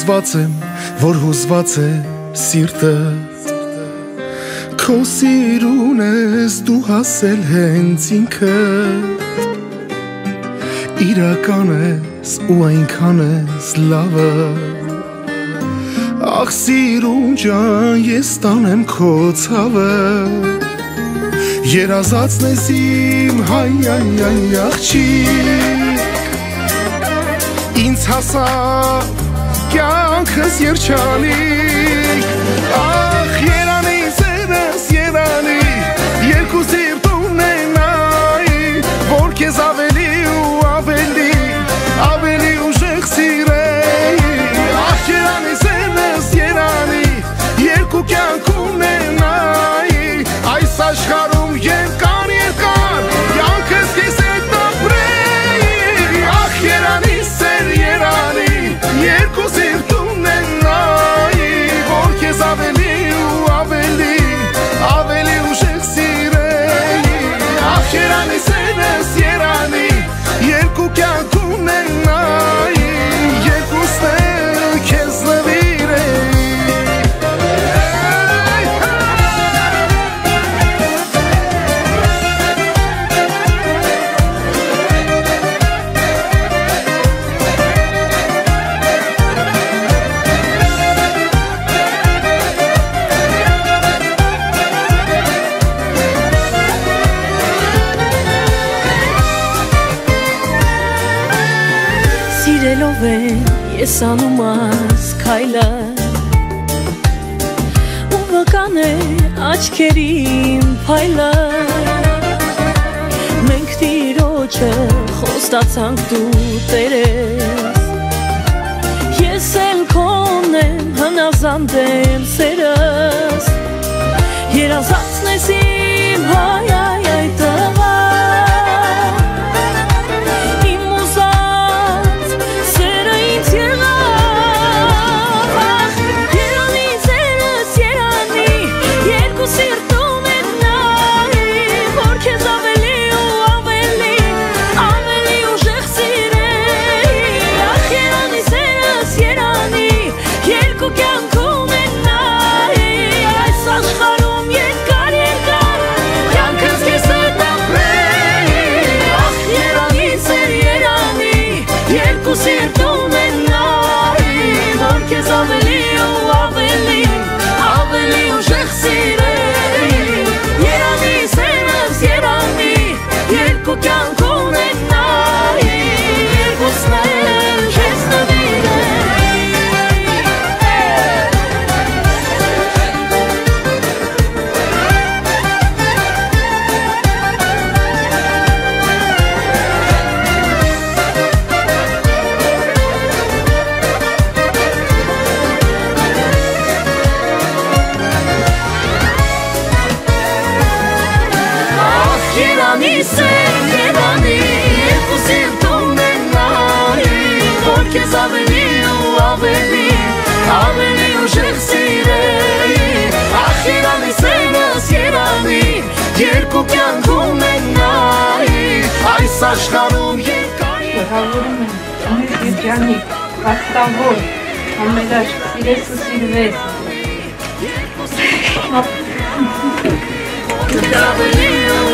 հուզված եմ, որ հուզված է սիրտը Քո սիրուն ես դու հասել հենց ինքդ Իրական ես ու այնքան ես լավը Ախ սիրուն ջան ես տանեմ քո ցավը Երազածն ես իմ հայ աղջիկ Ինձ հասավ կյանքս երջանիկ Ախ երանի սերս երանի Երկու սիրտ ունենայի Որ քեզ ավելի ու ավելի ուժեղ սիրեի Ախ երանի սերս երանի Երկու կյանք ունենայի Այս աշխարհում երկար Կյանքս քեզ հետ ապրեի Ախ երանի սեր երանի Երկու սիրտ ունենայի Որ քեզ ավելի ու ավելի ուժեղ սիրեի Ախ երանի սերս երանի Երկու կյանք ունենայի Երկուսն էլ քեզ նվիրեի Սիրելով եմ ես անում այս քայլը Ուրվական է աչքերիմ փայլը Մենք Տիրոջը խոստացանք դու Տեր ես Ես էլ քոն եմ հնազանդ եմ սերս Երազածն ես իմ հայ տղա ավելի ուժեղ սիրեի Ախ երանի սերս երանի Երկու կյանք ունենայի Այս աշխարհում երկար Շնորհավորում եմ Տեր երջանիկ, հաղթավոր, ամենաշ սիրես ու սիրվես ավելի